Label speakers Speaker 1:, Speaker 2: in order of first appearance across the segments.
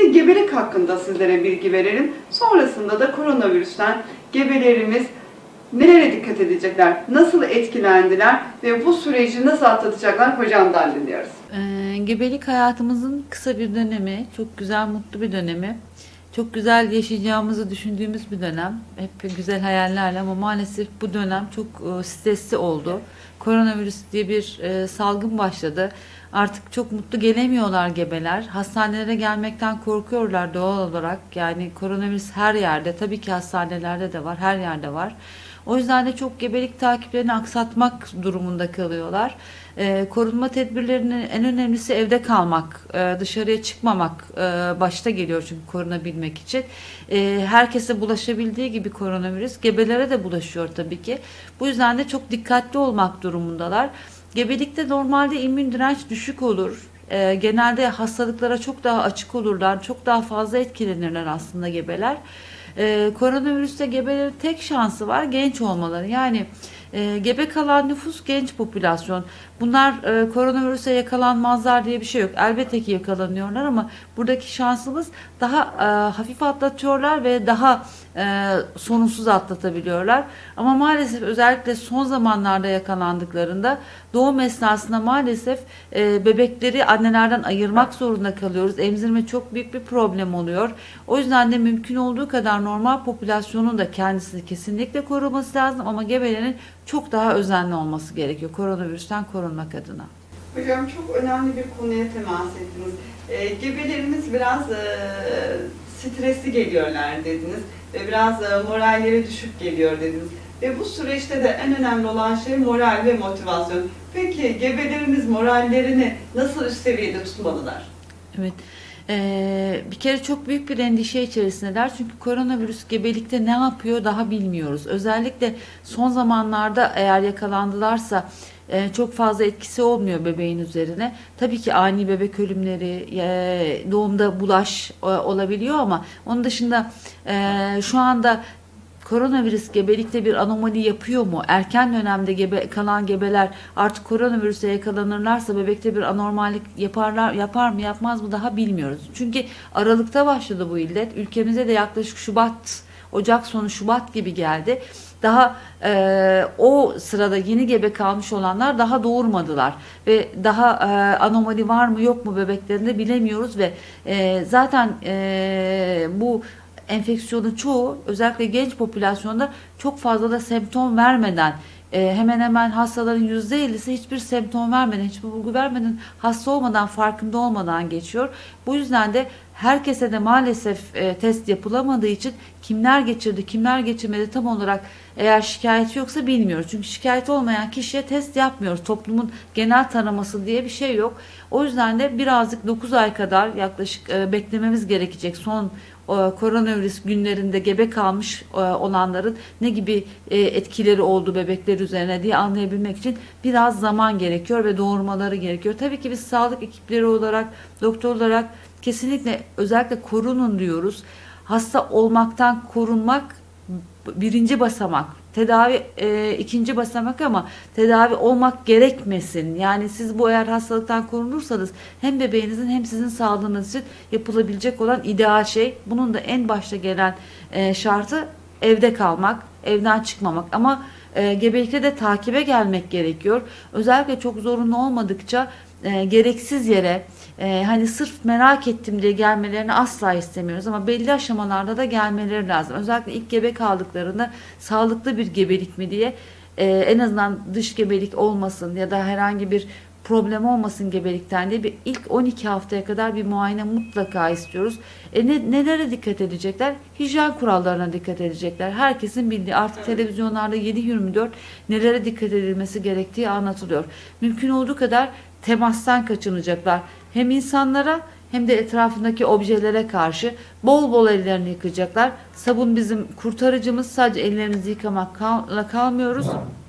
Speaker 1: Şimdi gebelik hakkında sizlere bilgi verelim. Sonrasında da koronavirüsten gebelerimiz nelere dikkat edecekler, nasıl etkilendiler ve bu süreci nasıl atlatacaklar hocamdan dinliyoruz.
Speaker 2: Gebelik hayatımızın kısa bir dönemi, çok güzel, mutlu bir dönemi. Çok güzel yaşayacağımızı düşündüğümüz bir dönem. Hep güzel hayallerle ama maalesef bu dönem çok stresli oldu. Koronavirüs diye bir salgın başladı. Artık çok mutlu gelemiyorlar gebeler. Hastanelere gelmekten korkuyorlar doğal olarak. Yani koronavirüs her yerde, tabii ki hastanelerde de var, her yerde var. O yüzden de çok gebelik takiplerini aksatmak durumunda kalıyorlar. Korunma tedbirlerinin en önemlisi evde kalmak, dışarıya çıkmamak başta geliyor çünkü korunabilmek için. Herkese bulaşabildiği gibi koronavirüs gebelere de bulaşıyor tabii ki. Bu yüzden de çok dikkatli olmak durumundalar. Gebelikte normalde immün direnç düşük olur. Genelde hastalıklara çok daha açık olurlar, çok daha fazla etkilenirler aslında gebeler. Koronavirüste gebelerin tek şansı var genç olmaları. Yani gebe kalan nüfus genç popülasyon. Bunlar koronavirüse yakalanmazlar diye bir şey yok. Elbette ki yakalanıyorlar ama buradaki şansımız daha hafif atlatıyorlar ve daha sorunsuz atlatabiliyorlar. Ama maalesef özellikle son zamanlarda yakalandıklarında doğum esnasında maalesef bebekleri annelerden ayırmak zorunda kalıyoruz. Emzirme çok büyük bir problem oluyor. O yüzden de mümkün olduğu kadar normal popülasyonun da kendisini kesinlikle koruması lazım ama gebelerin çok daha özenli olması gerekiyor koronavirüsten korunmak adına.
Speaker 1: Hocam çok önemli bir konuya temas ettiniz. Gebelerimiz biraz stresli geliyorlar dediniz ve biraz moralleri düşük geliyor dediniz. Ve bu süreçte de en önemli olan şey moral ve motivasyon. Peki gebelerimiz morallerini nasıl üst seviyede tutmalılar?
Speaker 2: Evet. Bir kere çok büyük bir endişe içerisindeler. Çünkü koronavirüs gebelikte ne yapıyor daha bilmiyoruz. Özellikle son zamanlarda eğer yakalandılarsa çok fazla etkisi olmuyor bebeğin üzerine. Tabii ki ani bebek ölümleri, doğumda bulaş olabiliyor ama onun dışında şu anda koronavirüs gebelikte bir anomali yapıyor mu? Erken dönemde kalan gebeler artık koronavirüse yakalanırlarsa bebekte bir anormallik yapar mı yapmaz mı daha bilmiyoruz. Çünkü Aralık'ta başladı bu illet. Ülkemize de yaklaşık Ocak sonu Şubat gibi geldi. Daha o sırada yeni gebe kalmış olanlar daha doğurmadılar ve daha anomali var mı yok mu bebeklerinde bilemiyoruz ve zaten bu enfeksiyonun çoğu özellikle genç popülasyonda çok fazla da semptom vermeden hemen hemen hastaların %50'si hiçbir semptom vermeden, hiçbir bulgu vermeden, hasta olmadan, farkında olmadan geçiyor. Bu yüzden de herkese de maalesef test yapılamadığı için kimler geçirdi, kimler geçirmedi tam olarak eğer şikayeti yoksa bilmiyoruz. Çünkü şikayet olmayan kişiye test yapmıyoruz. Toplumun genel taraması diye bir şey yok. O yüzden de birazcık 9 ay kadar yaklaşık beklememiz gerekecek. Son koronavirüs günlerinde gebe kalmış olanların ne gibi etkileri oldu bebekler üzerine diye anlayabilmek için biraz zaman gerekiyor ve doğurmaları gerekiyor. Tabii ki biz sağlık ekipleri olarak, doktor olarak kesinlikle özellikle korunun diyoruz. Hasta olmaktan korunmak birinci basamak. Tedavi ikinci basamak ama tedavi olmak gerekmesin. Yani siz bu eğer hastalıktan korunursanız hem bebeğinizin hem sizin sağlığınız için yapılabilecek olan ideal şey. Bunun da en başta gelen şartı evde kalmak, evden çıkmamak. Ama gebelikte de takibe gelmek gerekiyor. Özellikle çok zorunlu olmadıkça gereksiz yere hani sırf merak ettim diye gelmelerini asla istemiyoruz ama belli aşamalarda da gelmeleri lazım. Özellikle ilk gebe kaldıklarında sağlıklı bir gebelik mi diye en azından dış gebelik olmasın ya da herhangi bir problem olmasın gebelikten diye bir ilk 12 haftaya kadar bir muayene mutlaka istiyoruz. Nelere dikkat edecekler? Hijyen kurallarına dikkat edecekler. Herkesin bildiği artık televizyonlarda 7/24 nelere dikkat edilmesi gerektiği anlatılıyor. Mümkün olduğu kadar temastan kaçınacaklar. Hem insanlara hem de etrafındaki objelere karşı bol bol ellerini yıkayacaklar. Sabun bizim kurtarıcımız. Sadece ellerimizi yıkamakla kalmıyoruz.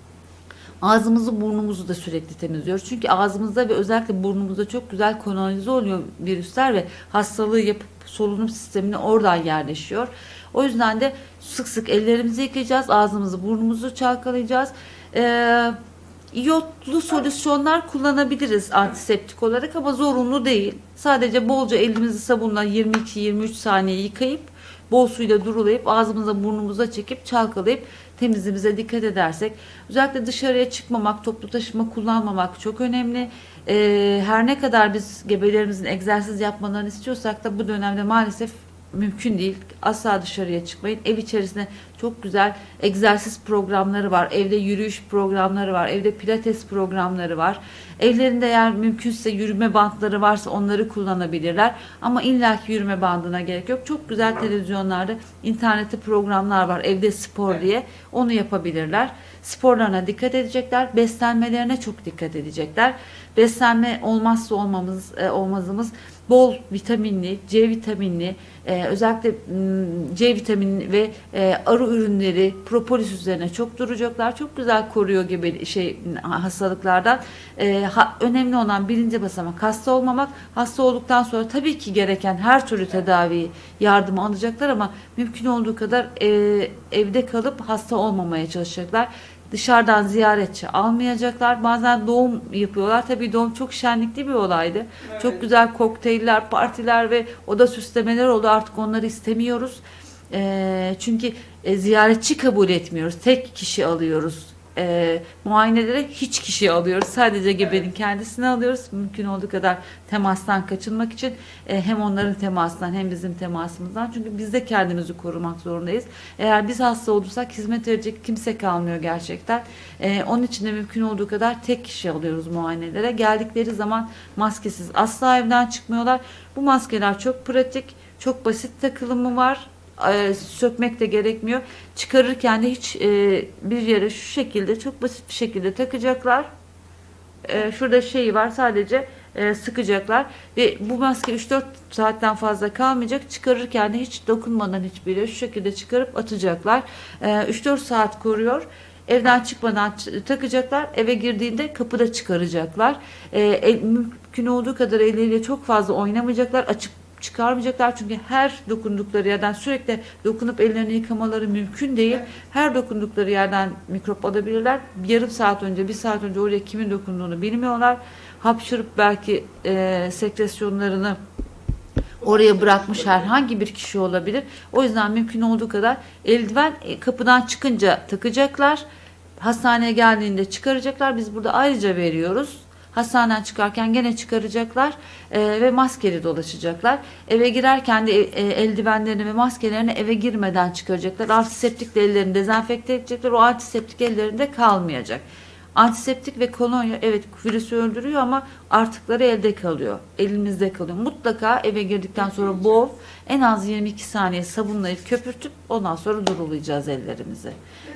Speaker 2: Ağzımızı burnumuzu da sürekli temizliyoruz. Çünkü ağzımızda ve özellikle burnumuzda çok güzel kolonize oluyor virüsler ve hastalığı yapıp solunum sistemine oradan yerleşiyor. O yüzden de sık sık ellerimizi yıkayacağız. Ağzımızı burnumuzu çalkalayacağız. iyotlu solüsyonlar kullanabiliriz antiseptik olarak ama zorunlu değil. Sadece bolca elimizi sabunla 22-23 saniye yıkayıp bol suyla durulayıp ağzımıza burnumuza çekip çalkalayıp temizliğimize dikkat edersek, özellikle dışarıya çıkmamak, toplu taşıma kullanmamak çok önemli. Her ne kadar biz gebelerimizin egzersiz yapmalarını istiyorsak da bu dönemde maalesef mümkün değil. Asla dışarıya çıkmayın. Ev içerisinde çok güzel egzersiz programları var. Evde yürüyüş programları var. Evde pilates programları var. Evlerinde eğer mümkünse yürüme bantları varsa onları kullanabilirler. Ama illaki yürüme bandına gerek yok. Çok güzel televizyonlarda, internette programlar var. Evde spor diye. Onu yapabilirler. Sporlarına dikkat edecekler. Beslenmelerine çok dikkat edecekler. Beslenme olmazsa olmazımız bol vitaminli, C vitaminli, özellikle C vitamini ve arı ürünleri, propolis üzerine çok duracaklar. Çok güzel koruyor gibi hastalıklardan. Önemli olan birinci basamak hasta olmamak. Hasta olduktan sonra tabii ki gereken her türlü tedavi yardımı alacaklar ama mümkün olduğu kadar evde kalıp hasta olmamaya çalışacaklar. Dışarıdan ziyaretçi almayacaklar. Bazen doğum yapıyorlar. Tabii doğum çok şenlikli bir olaydı. Evet. Çok güzel kokteyller, partiler ve oda süslemeler oldu. Artık onları istemiyoruz. Çünkü ziyaretçi kabul etmiyoruz. Tek kişi alıyoruz. Muayenelere hiç kişi alıyoruz. Sadece gebenin kendisini alıyoruz. Mümkün olduğu kadar temastan kaçınmak için hem onların temasından hem bizim temasımızdan. Çünkü biz de kendimizi korumak zorundayız. Eğer biz hasta olursak hizmet verecek kimse kalmıyor gerçekten. Onun için de mümkün olduğu kadar tek kişi alıyoruz muayenelere. Geldikleri zaman maskesiz asla evden çıkmıyorlar. Bu maskeler çok pratik, çok basit takılımı var. Sökmek de gerekmiyor. Çıkarırken de hiç bir yere şu şekilde çok basit bir şekilde takacaklar. Şurada şeyi var, sadece sıkacaklar ve bu maske 3-4 saatten fazla kalmayacak. Çıkarırken de hiç dokunmadan hiçbir yere şu şekilde çıkarıp atacaklar. 3-4 saat koruyor. Evden çıkmadan takacaklar. Eve girdiğinde kapıda çıkaracaklar. Mümkün olduğu kadar elleriyle çok fazla oynamayacaklar. Açık çıkarmayacaklar çünkü her dokundukları yerden sürekli dokunup ellerini yıkamaları mümkün değil. Her dokundukları yerden mikrop alabilirler. Yarım saat önce, bir saat önce oraya kimin dokunduğunu bilmiyorlar. Hapşırıp belki sekresyonlarını oraya bırakmış herhangi bir kişi olabilir. O yüzden mümkün olduğu kadar eldiven kapıdan çıkınca takacaklar. Hastaneye geldiğinde çıkaracaklar. Biz burada ayrıca veriyoruz. Hastaneden çıkarken gene çıkaracaklar ve maskeli dolaşacaklar. Eve girerken de eldivenlerini ve maskelerini eve girmeden çıkaracaklar. Antiseptikle ellerini dezenfekte edecekler. O antiseptik ellerinde kalmayacak. Antiseptik ve kolonya evet virüsü öldürüyor ama artıkları elde kalıyor. Elimizde kalıyor. Mutlaka eve girdikten sonra bol en az 22 saniye sabunlayıp köpürtüp ondan sonra durulayacağız ellerimizi.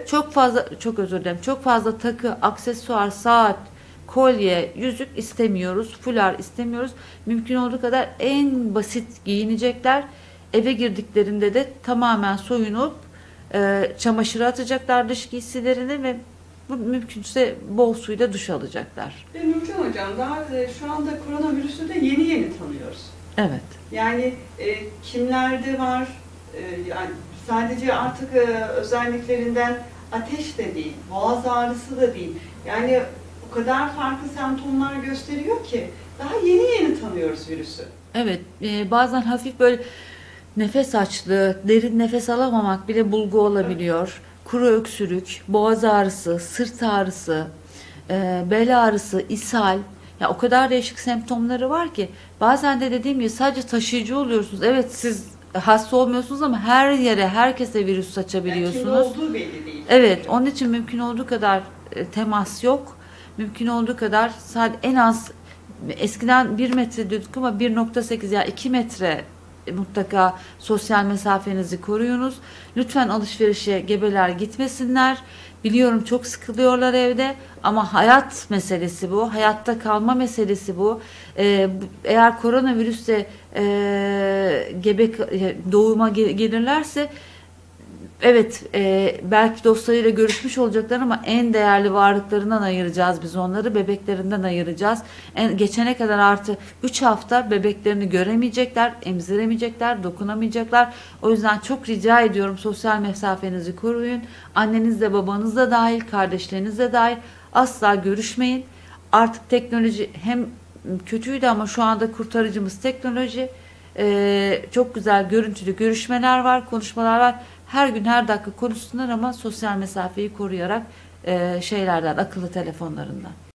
Speaker 2: Çok özür dilerim. Çok fazla takı, aksesuar, saat, kolye, yüzük istemiyoruz. Fular istemiyoruz. Mümkün olduğu kadar en basit giyinecekler. Eve girdiklerinde de tamamen soyunup çamaşıra atacaklar dış giysilerini ve mümkünse bol suyla duş alacaklar.
Speaker 1: Mümkün hocam. Daha şu anda koronavirüsü de yeni tanıyoruz.
Speaker 2: Evet.
Speaker 1: Yani kimlerde var? Yani sadece artık özelliklerinden ateş de değil, boğaz ağrısı da değil. Yani o kadar farklı semptomlar gösteriyor ki daha yeni tanıyoruz virüsü.
Speaker 2: Evet, bazen hafif böyle nefes açlığı, derin nefes alamamak bile bulgu olabiliyor. Kuru öksürük, boğaz ağrısı, sırt ağrısı, bel ağrısı, ishal. Ya o kadar değişik semptomları var ki bazen de dediğim gibi sadece taşıyıcı oluyorsunuz. Evet siz hasta olmuyorsunuz ama her yere, herkese virüs saçabiliyorsunuz.
Speaker 1: Yani kim olduğu belli değil.
Speaker 2: Evet, onun için mümkün olduğu kadar temas yok. Mümkün olduğu kadar en az eskiden 1 metre diyorduk ama 1,8 yani 2 metre mutlaka sosyal mesafenizi koruyunuz. Lütfen alışverişe gebeler gitmesinler. Biliyorum çok sıkılıyorlar evde ama hayat meselesi bu. Hayatta kalma meselesi bu. Eğer koronavirüste gebe doğuma gelirlerse evet, belki dostlarıyla görüşmüş olacaklar ama en değerli varlıklarından ayıracağız biz onları, bebeklerinden ayıracağız. Geçene kadar artı 3 hafta bebeklerini göremeyecekler, emziremeyecekler, dokunamayacaklar. O yüzden çok rica ediyorum sosyal mesafenizi koruyun. Anneniz de babanız da dahil, kardeşleriniz de dahil. asla görüşmeyin. Artık teknoloji hem kötüydü ama şu anda kurtarıcımız teknoloji. Çok güzel görüntülü görüşmeler var, konuşmalar var. Her gün her dakika konuşsunlar ama sosyal mesafeyi koruyarak, şeylerden, akıllı telefonlarından.